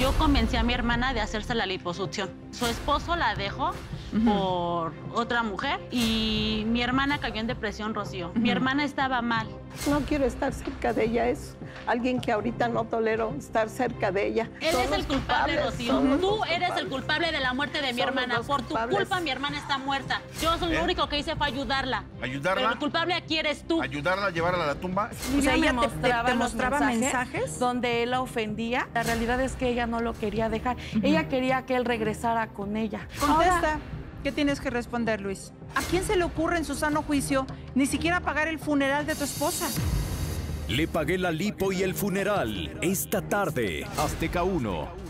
Yo convencí a mi hermana de hacerse la liposucción. Su esposo la dejó por otra mujer y mi hermana cayó en depresión, Rocío. Mi hermana estaba mal. No quiero estar cerca de ella, es alguien que ahorita no tolero estar cerca de ella. Él es el culpable, Rocío. Tú eres el culpable de la muerte de mi hermana. Por tu culpa mi hermana está muerta. Yo lo único que hice fue ayudarla. ¿Ayudarla? Pero el culpable aquí eres tú. ¿Ayudarla a llevarla a la tumba? O sea, ella te mostraba mensajes donde él la ofendía. La realidad es que ella no lo quería dejar. Ella quería que él regresara con ella. Contesta. ¿Qué tienes que responder, Luis? ¿A quién se le ocurre en su sano juicio ni siquiera pagar el funeral de tu esposa? Le pagué la lipo y el funeral. Esta tarde, Azteca 1.